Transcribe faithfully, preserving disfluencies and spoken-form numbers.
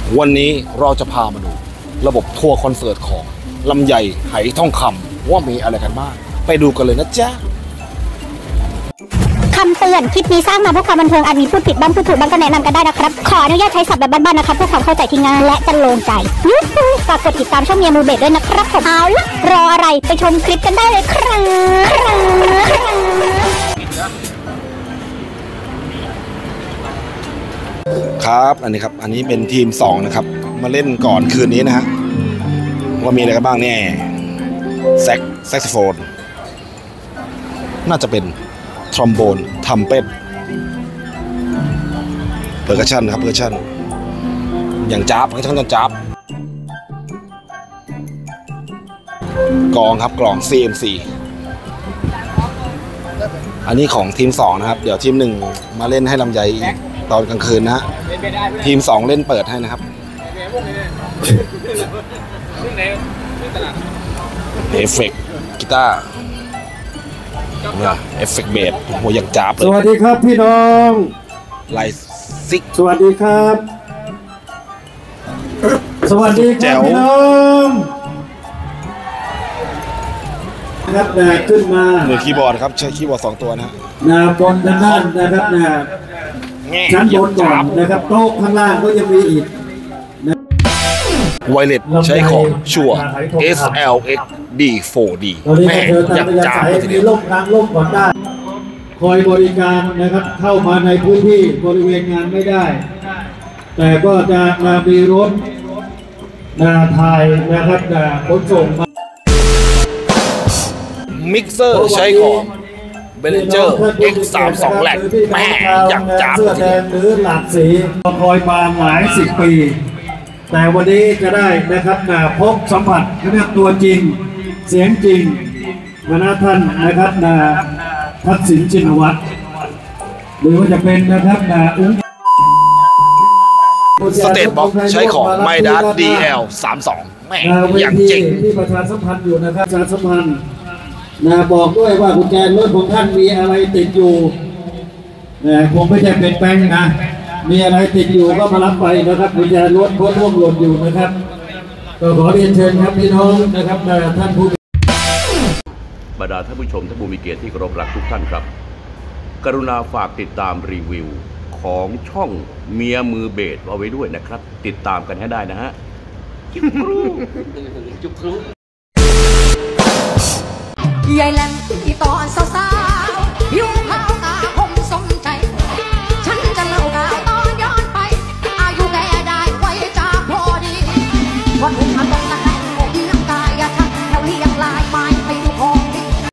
วันนี้เราจะพามาดูระบบทัวร์คอนเสิร์ตของลำไยไหทองคำว่ามีอะไรกันบ้างไปดูกันเลยนะจ๊ะคำเตือนคลิปนี้สร้างมาเพื่อความบันเทิงอาจมีพูดผิดบ้างพูดถูกบ้างก็แนะนำกันได้นะครับขออนุญาตใช้ศัพท์แบบบ้านๆนะครับเพื่อความเข้าใจที่ง่ายและจะโล่งใจฝากกดติดตามช่องเมียมูเบตด้วยนะครับผมเอาละรออะไรไปชมคลิปกันได้เลยครับครับอันนี้ครับอันนี้เป็นทีมสองนะครับมาเล่นก่อนคืนนี้นะฮะว่ามีอะไรกันบ้างเนี่ยแซกแซกโซโฟนน่าจะเป็นทรอมโบนทำเป็ดเพอร์คัชชั่นครับเพอร์คัชชั่นอย่างจ๊าบเพอร์คัชชั่นอย่างจ๊าบกลองครับกลอง ซี เอ็ม ซี อันนี้ของทีมสองนะครับเดี๋ยวทีมหนึ่งมาเล่นให้ลำไยอีกตอนกลางคืนนะฮะทีมสองเล่นเปิดให้นะครับเอฟเฟกต์กีตาร์เอฟเฟกต์เบสโหอย่างจ๊าบเลยสวัสดีครับพี่น้องไลซิกสวัสดีครับสวัสดีครับพี่น้องนะครับนะขึ้นมามือคีย์บอร์ดครับใช้คีย์บอร์ดสองตัวนะนะบนด้านล่างนะครับนะชั้นบนก่อนนะครับโต๊ะข้างล่างก็ยังมีอีกไวเลสใช้ของชัว เอส แอล เอ็กซ์ ดี โฟร์ ดี แม่อยากจ้าเลยทีเดียวล่มทางล่มก่อนได้คอยบริการนะครับเข้ามาในพื้นที่บริเวณงานไม่ได้แต่ก็จะมามีรถนาถ่ายนะครับนาขนส่งมามิกเซอร์ใช้ของเบลเจอร์ เอ็กซ์ สามสิบสอง แหลกแม่อยากจ้าเลยทีเดียวหรือหลากสีคอยมาหลายสิบปีแต่วันนี้จะได้นะครับนะพบสัมผัสเรื่องตัวจริงเสียงจริงคณะท่านนะครับนะทักษิณชินวัตรหรือว่าจะเป็นนะครับนะอุ้งสเตทบ็อกใช้ของไมดัส ดี แอล สามสิบสอง แม่อย่างจริงที่ประชาสัมพันธ์อยู่นะครับประชาสัมพันธ์นะบอกด้วยว่ากุญแจรถของท่านมีอะไรติดอยู่นะคงไม่ใช่เป็นแป้งนะมีอะไรติดอยู่ก็มารับไปนะครับกุญแจรถพ้นร่วงหล่นอยู่นะครับก็ขอเรียนเชิญครับพี่น้องนะครับท่านผู้บรรดาท่านผู้ชมท่านผู้มีเกียรติที่เคารพรักทุกท่านครับกรุณาฝากติดตามรีวิวของช่องเมียมือเบสเอาไว้ด้วยนะครับติดตามกันให้ได้นะฮะจุ๊บครูจุ๊บครูยายแหลมที่ตอนสาว